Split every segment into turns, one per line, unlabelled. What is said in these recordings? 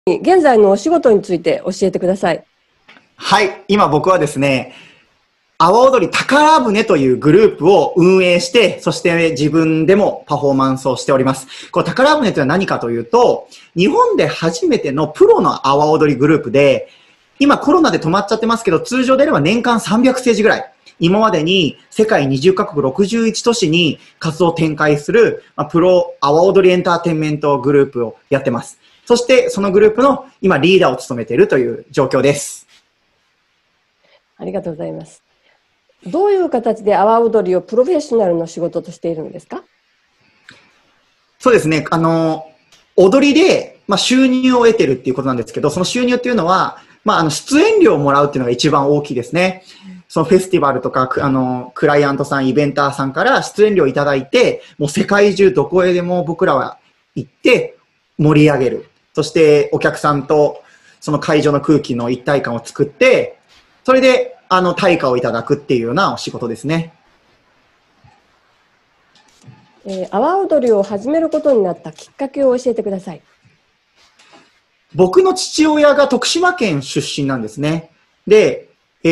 現在のお仕事について教えてください。
はい。今僕はですね、阿波踊り宝船というグループを運営して、そして自分でもパフォーマンスをしております。この宝船というのは何かというと、日本で初めてのプロの阿波踊りグループで、今コロナで止まっちゃってますけど、通常であれば年間300ステージぐらい。今までに世界20カ国61都市に活動を展開する、プロ阿波踊りエンターテインメントグループをやってます。そしてそのグループの今リーダーを務めているという状況です。
ありがとうございます。どういう形で阿波踊りをプロフェッショナルの仕事としているんですか？
そうですね。踊りで、収入を得てるっていうことなんですけど、その収入っていうのは、出演料をもらうっていうのが一番大きいですね。そのフェスティバルとか、クライアントさん、イベンターさんから出演料をいただいて、もう世界中どこへでも僕らは行って盛り上げる。そしてお客さんとその会場の空気の一体感を作って、それで対価をいただくっていうようなお仕事ですね。
阿波踊りを始めることになったきっかけを教えてください。
僕の父親が徳島県出身なんですね。で、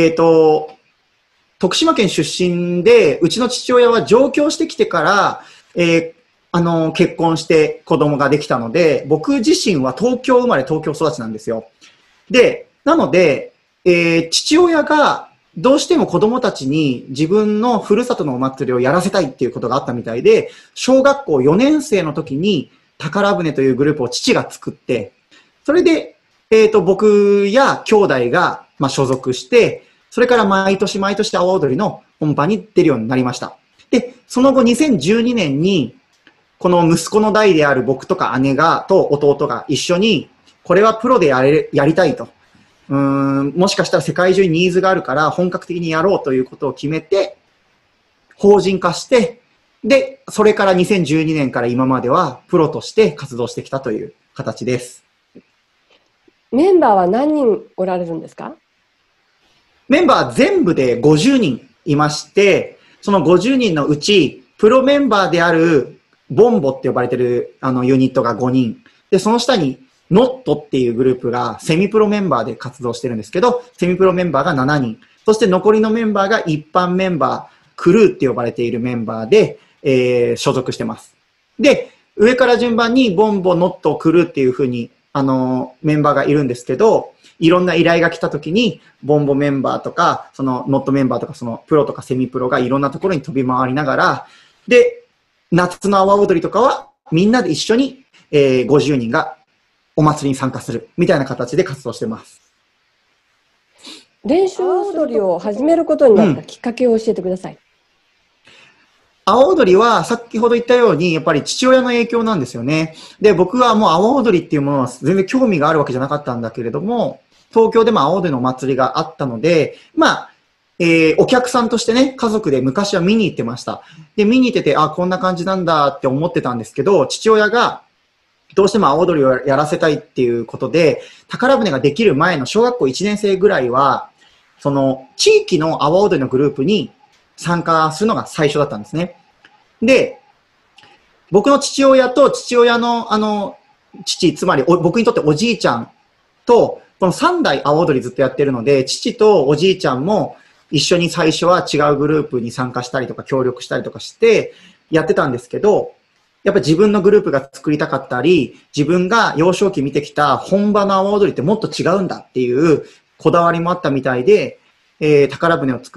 徳島県出身で、うちの父親は上京してきてから、結婚して子供ができたので、僕自身は東京生まれ東京育ちなんですよ。で、なので、父親がどうしても子供たちに自分のふるさとのお祭りをやらせたいっていうことがあったみたいで、小学校4年生の時に宝船というグループを父が作って、それで、僕や兄弟が、所属して、それから毎年毎年阿波踊りの本番に出るようになりました。で、その後2012年に、この息子の代である僕とか姉と弟が一緒に、これはプロでやりたいと。もしかしたら世界中にニーズがあるから本格的にやろうということを決めて、法人化して、で、それから2012年から今まではプロとして活動してきたという形です。
メンバーは何人おられるんですか？
メンバー全部で50人いまして、その50人のうち、プロメンバーであるボンボって呼ばれてるユニットが5人。で、その下にノットっていうグループがセミプロメンバーで活動してるんですけど、セミプロメンバーが7人。そして残りのメンバーが一般メンバー、クルーって呼ばれているメンバーで、所属してます。で、上から順番にボンボ、ノット、クルーっていう風にメンバーがいるんですけど、いろんな依頼が来た時に、ボンボメンバーとか、そのノットメンバーとか、そのプロとかセミプロがいろんなところに飛び回りながら、で、夏の阿波踊りとかはみんなで一緒に、50人がお祭りに参加するみたいな形で活動してます。
練習踊りを始めることになったきっかけを教えてください。
阿波踊りは先ほど言ったようにやっぱり父親の影響なんですよね。で、僕はもう阿波踊りっていうものは全然興味があるわけじゃなかったんだけれども、東京でも阿波踊りのお祭りがあったので、お客さんとしてね、家族で昔は見に行ってました。で、見に行ってて、こんな感じなんだって思ってたんですけど、父親がどうしても阿波踊りをやらせたいっていうことで、宝船ができる前の小学校1年生ぐらいは、その地域の阿波踊りのグループに参加するのが最初だったんですね。で、僕の父親と父親の父、つまり僕にとっておじいちゃんと、この3代阿波踊りずっとやってるので、父とおじいちゃんも一緒に最初は違うグループに参加したりとか協力したりとかしてやってたんですけど、やっぱ自分のグループが作りたかったり、自分が幼少期見てきた本場の阿波踊りってもっと違うんだっていうこだわりもあったみたいで、宝船を作って、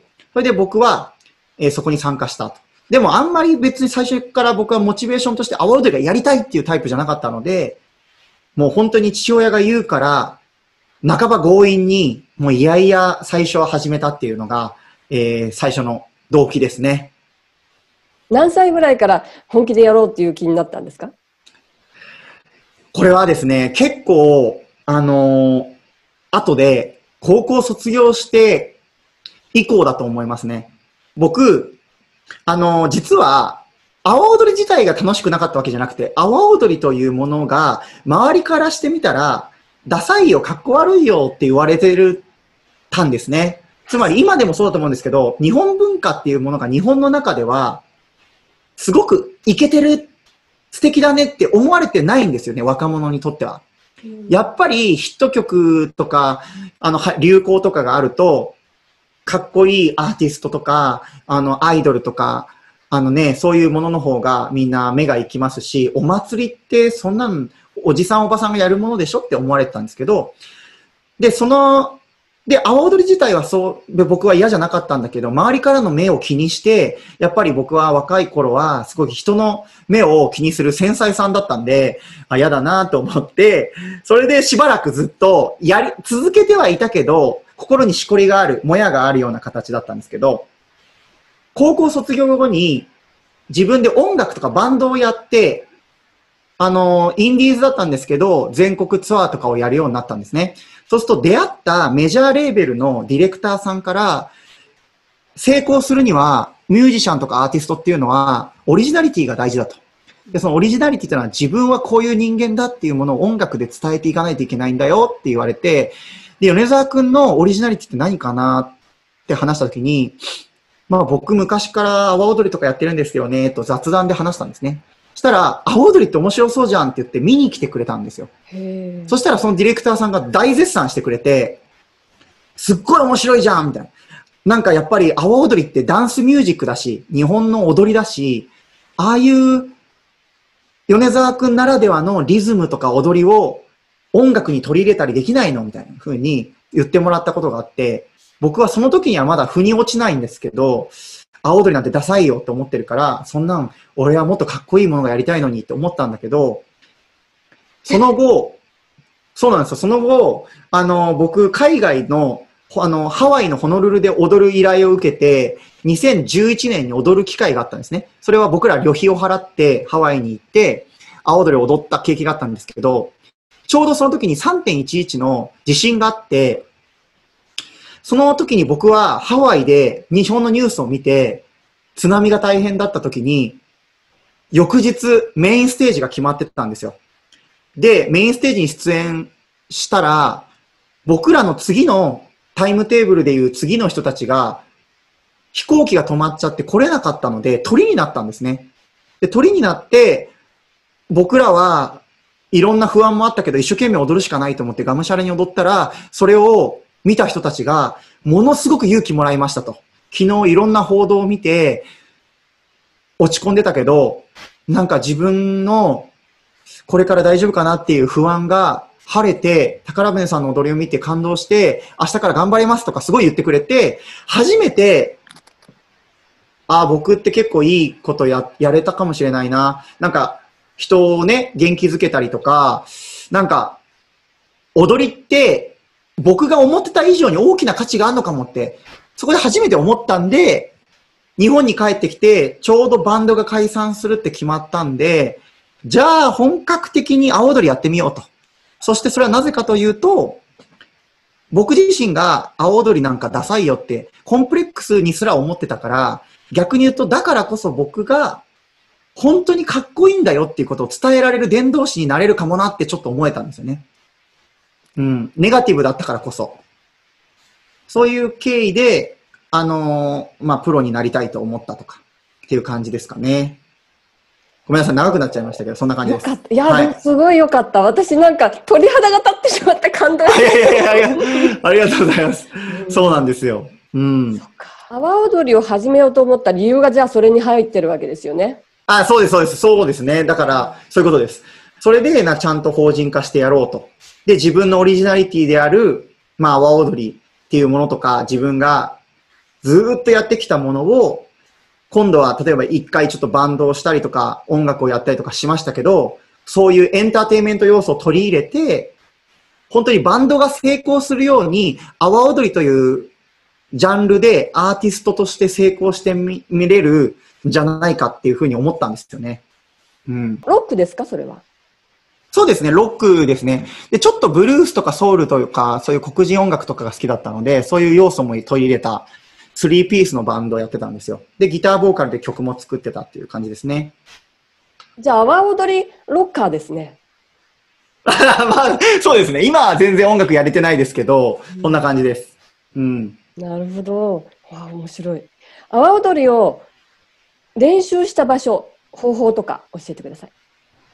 それで僕は、そこに参加したと。でもあんまり別に最初から僕はモチベーションとして阿波踊りがやりたいっていうタイプじゃなかったので、もう本当に父親が言うから、半ば強引に、もういやいや最初は始めたっていうのが、最初の動機ですね。
何歳ぐらいから本気でやろうっていう気になったんですか？
これはですね、結構、後で高校卒業して以降だと思いますね。僕、実は、阿波踊り自体が楽しくなかったわけじゃなくて、阿波踊りというものが、周りからしてみたら、ダサいよ、かっこ悪いよって言われてたんですね。つまり今でもそうだと思うんですけど、日本文化っていうものが日本の中では、すごくイケてる、素敵だねって思われてないんですよね、若者にとっては。 やっぱりヒット曲とか、流行とかがあると、かっこいいアーティストとか、アイドルとか、そういうものの方がみんな目が行きますし、お祭りってそんなん、おじさんおばさんがやるものでしょって思われてたんですけど、で、阿波踊り自体は僕は嫌じゃなかったんだけど、周りからの目を気にして、やっぱり僕は若い頃は、すごい人の目を気にする繊細さんだったんで、嫌だなと思って、それでしばらくずっと続けてはいたけど、心にしこりがある、もやがあるような形だったんですけど、高校卒業後に自分で音楽とかバンドをやって、インディーズだったんですけど、全国ツアーとかをやるようになったんですね。そうすると出会ったメジャーレーベルのディレクターさんから、成功するにはミュージシャンとかアーティストっていうのはオリジナリティが大事だと。で、そのオリジナリティっていうのは自分はこういう人間だっていうものを音楽で伝えていかないといけないんだよって言われて、で、米沢くんのオリジナリティって何かなって話したときに、僕昔から阿波踊りとかやってるんですよね、と雑談で話したんですね。そしたら、阿波踊りって面白そうじゃんって言って見に来てくれたんですよ。そしたらそのディレクターさんが大絶賛してくれて、すっごい面白いじゃんみたいな。なんかやっぱり阿波踊りってダンスミュージックだし、日本の踊りだし、ああいう米沢くんならではのリズムとか踊りを音楽に取り入れたりできないのみたいな風に言ってもらったことがあって、僕はその時にはまだ腑に落ちないんですけど、阿波踊りなんてダサいよって思ってるから、そんなん俺はもっとかっこいいものがやりたいのにって思ったんだけど、その後、そうなんですよ。その後、僕、海外の、ハワイのホノルルで踊る依頼を受けて、2011年に踊る機会があったんですね。それは僕ら旅費を払ってハワイに行って、阿波踊りを踊った経験があったんですけど、ちょうどその時に3.11の地震があって、その時に僕はハワイで日本のニュースを見て、津波が大変だった時に、翌日メインステージが決まってたんですよ。で、メインステージに出演したら、僕らの次のタイムテーブルでいう次の人たちが、飛行機が止まっちゃって来れなかったので、鳥になったんですね。で、鳥になって、僕らはいろんな不安もあったけど、一生懸命踊るしかないと思ってがむしゃらに踊ったら、それを見た人たちが、ものすごく勇気もらいましたと。昨日いろんな報道を見て、落ち込んでたけど、なんか自分のこれから大丈夫かなっていう不安が晴れて、宝船さんの踊りを見て感動して、明日から頑張りますとかすごい言ってくれて、初めて、僕って結構いいことやれたかもしれないな。なんか、人をね、元気づけたりとか、なんか、踊りって、僕が思ってた以上に大きな価値があるのかもって、そこで初めて思ったんで、日本に帰ってきて、ちょうどバンドが解散するって決まったんで、じゃあ本格的に阿波踊りやってみようと。そしてそれはなぜかというと、僕自身が阿波踊りなんかダサいよってコンプレックスにすら思ってたから、逆に言うとだからこそ僕が本当にかっこいいんだよっていうことを伝えられる伝道師になれるかもなってちょっと思えたんですよね。ネガティブだったからこそ。そういう経緯で、プロになりたいと思ったとかっていう感じですかね。ごめんなさい、長くなっちゃいましたけど、そんな感じです。
よかった。いや、はい、でもすごいよかった。私なんか鳥肌が立ってしまって感動して。
ありがとうございます。そうなんですよ。
阿波踊りを始めようと思った理由がじゃあそれに入ってるわけですよね。
そうです、そうです。そうですね。だから、そういうことです。それでちゃんと法人化してやろうと。で、自分のオリジナリティである、阿波踊りっていうものとか、自分がずーっとやってきたものを、今度は例えば一回ちょっとバンドをしたりとか音楽をやったりとかしましたけど、そういうエンターテインメント要素を取り入れて、本当にバンドが成功するように、阿波踊りというジャンルでアーティストとして成功して見れるんじゃないかっていうふうに思ったんですよね。
ロックですか、それは。
そうですね、ロックですね。で、ちょっとブルースとかソウルというか、そういう黒人音楽とかが好きだったので、そういう要素も取り入れた3ピースのバンドをやってたんですよ。で、ギターボーカルで曲も作ってたっていう感じですね。
じゃあ、阿波踊りロッカーですね。
そうですね。今は全然音楽やれてないですけど、そんな感じです。
なるほど。面白い。阿波踊りを練習した場所、方法とか教えてください。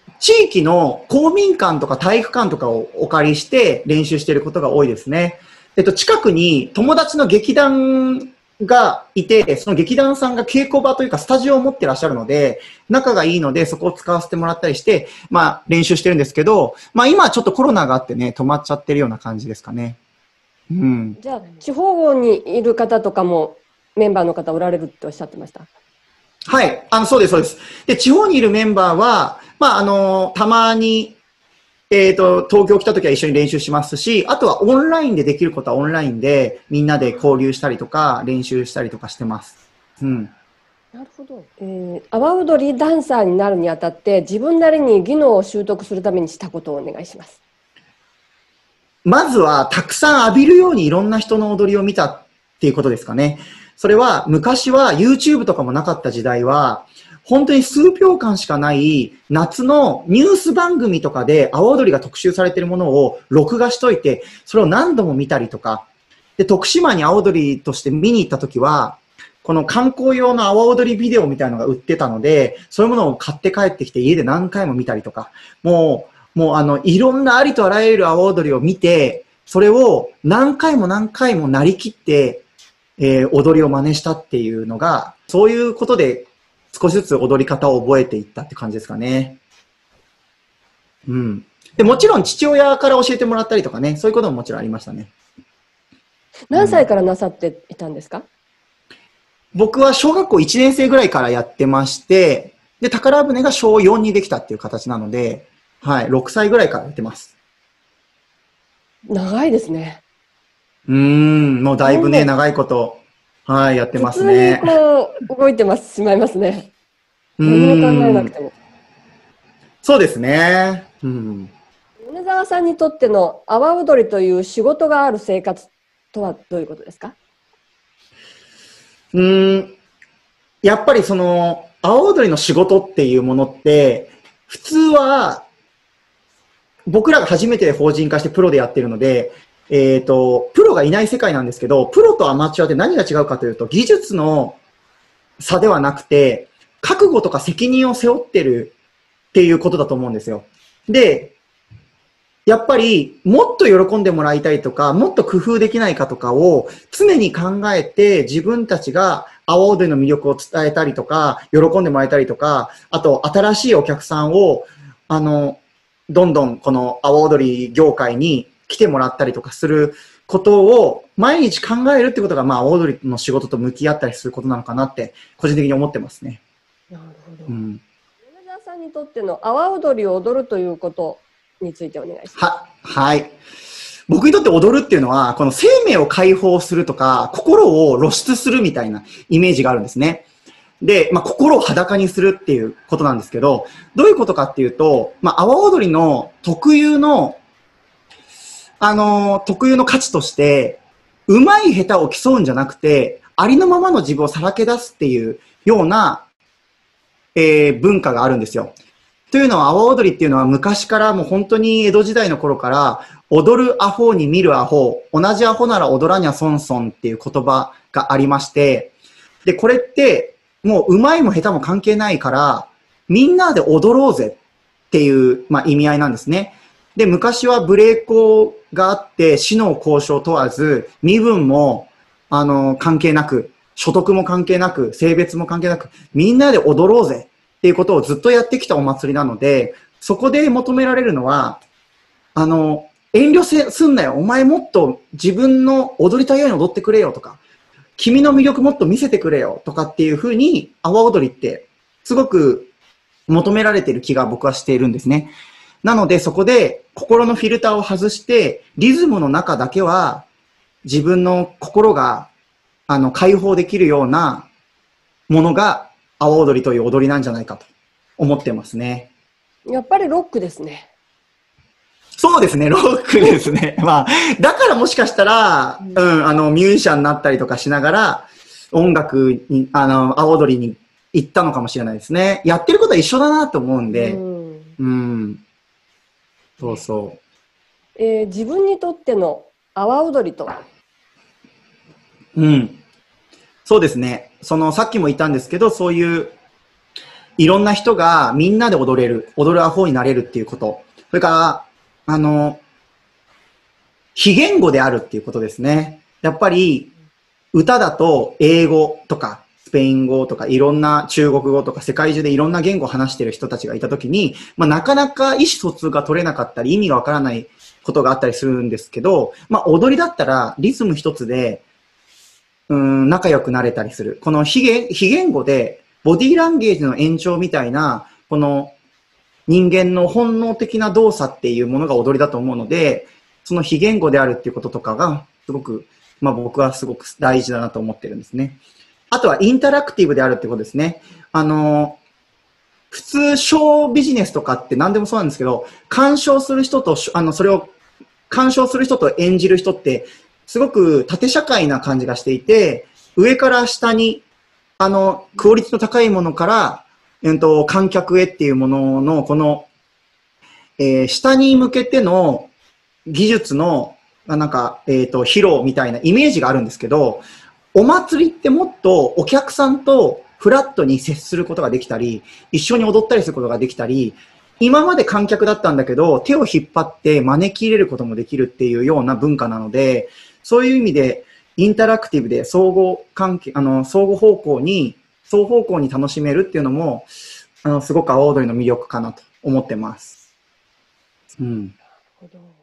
地域の公民館とか体育館とかをお借りして練習していることが多いですね。近くに友達の劇団がいて、その劇団さんが稽古場というかスタジオを持ってらっしゃるので、仲がいいのでそこを使わせてもらったりして、練習してるんですけど、今ちょっとコロナがあってね、止まっちゃってるような感じですかね。うん。
じゃあ、地方にいる方とかもメンバーの方おられるっておっしゃってました？
はい。そうです、そうです。で、地方にいるメンバーは、たまに、東京来た時は一緒に練習しますし、あとはオンラインでできることはオンラインでみんなで交流したりとか練習したりとかしてます。うん。
なるほど。阿波踊りダンサーになるにあたって自分なりに技能を習得するためにしたことをお願いします。
まずはたくさん浴びるようにいろんな人の踊りを見たっていうことですかね。それは昔は YouTube とかもなかった時代は、本当に数秒間しかない夏のニュース番組とかで阿波踊りが特集されているものを録画しといて、それを何度も見たりとか、で、徳島に阿波踊りとして見に行った時は、この観光用の阿波踊りビデオみたいなのが売ってたので、そういうものを買って帰ってきて家で何回も見たりとか、もういろんなありとあらゆる阿波踊りを見て、それを何回も何回もなりきって、踊りを真似したっていうのが、そういうことで少しずつ踊り方を覚えていったって感じですかね。うん。で、もちろん父親から教えてもらったりとかね、そういうことももちろんありましたね。
何歳からなさっていたんですか？
僕は小学校1年生ぐらいからやってまして、で、宝船が小4にできたっていう形なので、はい、6歳ぐらいからやってます。
長いですね。
もうだいぶね、長いこと、はい、やってますね。
普通にこう、動いてしまいますね。何も考えなくても。
そうですね。
米沢さんにとっての阿波踊りという仕事がある生活とはどういうことですか？
やっぱりその、阿波踊りの仕事っていうものって、普通は、僕らが初めて法人化してプロでやってるので、プロがいない世界なんですけど、プロとアマチュアって何が違うかというと、技術の差ではなくて、覚悟とか責任を背負ってるっていうことだと思うんですよ。で、やっぱりもっと喜んでもらいたいとか、もっと工夫できないかとかを常に考えて自分たちが阿波踊りの魅力を伝えたりとか、喜んでもらえたりとか、あと新しいお客さんを、どんどんこの阿波踊り業界に来てもらったりとかすることを毎日考えるってことが、阿波踊りの仕事と向き合ったりすることなのかなって個人的に思ってますね。
なるほど。米沢さんにとっての阿波踊りを踊るということについてお願いします。
はい。僕にとって踊るっていうのは、この生命を解放するとか、心を露出するみたいなイメージがあるんですね。で、心を裸にするっていうことなんですけど、どういうことかっていうと、阿波踊りの特有の価値として、上手い下手を競うんじゃなくて、ありのままの自分をさらけ出すっていうような、文化があるんですよ。というのは、阿波踊りっていうのは昔からもう本当に江戸時代の頃から、踊るアホに見るアホ、同じアホなら踊らにゃ損損っていう言葉がありまして、で、これって、もう上手いも下手も関係ないから、みんなで踊ろうぜっていう、意味合いなんですね。で、昔は無礼講があって、死の交渉問わず、身分も、関係なく、所得も関係なく、性別も関係なく、みんなで踊ろうぜっていうことをずっとやってきたお祭りなので、そこで求められるのは、遠慮すんなよ。お前もっと自分の踊りたいように踊ってくれよとか、君の魅力もっと見せてくれよとかっていうふうに、阿波踊りってすごく求められている気が僕はしているんですね。なのでそこで心のフィルターを外して、リズムの中だけは自分の心が解放できるようなものが阿波踊りという踊りなんじゃないかと思ってますね。
やっぱりロックですね。
そうですね、ロックですね。だからもしかしたら、ミュージシャンになったりとかしながら、音楽に、阿波踊りに行ったのかもしれないですね。やってることは一緒だなと思うんで。そうそう。
自分にとっての阿波踊りとは？
そうですね。さっきも言ったんですけど、そういう、 いろんな人がみんなで踊れる、踊るアホになれるっていうこと。それから、非言語であるっていうことですね。やっぱり、歌だと英語とか、スペイン語とか、いろんな中国語とか、世界中でいろんな言語を話している人たちがいたときに、なかなか意思疎通が取れなかったり、意味がわからないことがあったりするんですけど、踊りだったらリズム一つで、仲良くなれたりする。この非言語で、ボディーランゲージの延長みたいな、この人間の本能的な動作っていうものが踊りだと思うので、その非言語であるっていうこととかが、すごく、僕はすごく大事だなと思ってるんですね。あとはインタラクティブであるってことですね。普通、ショービジネスとかって何でもそうなんですけど、鑑賞する人と、それを鑑賞する人と演じる人って、すごく縦社会な感じがしていて、上から下に、クオリティの高いものから、観客へっていうものの、この、下に向けての技術の、披露みたいなイメージがあるんですけど、お祭りってもっとお客さんとフラットに接することができたり、一緒に踊ったりすることができたり、今まで観客だったんだけど、手を引っ張って招き入れることもできるっていうような文化なので、そういう意味で、インタラクティブで相互関係、相互方向に楽しめるっていうのも、すごく阿波踊りの魅力かなと思ってます。うん。
なるほど。